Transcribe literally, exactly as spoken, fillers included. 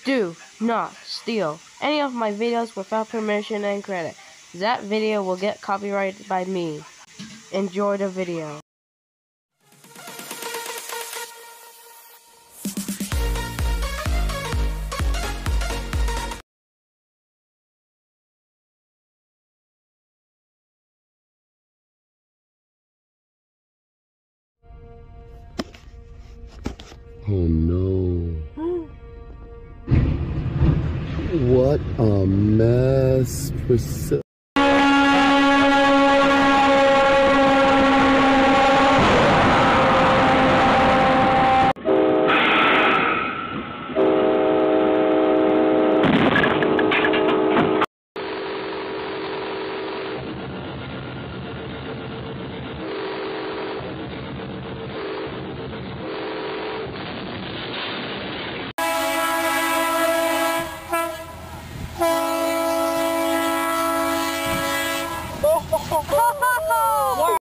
Do not steal any of my videos without permission and credit. That video will get copyrighted by me. Enjoy the video. Oh no. What a mess. Priscilla. Oh,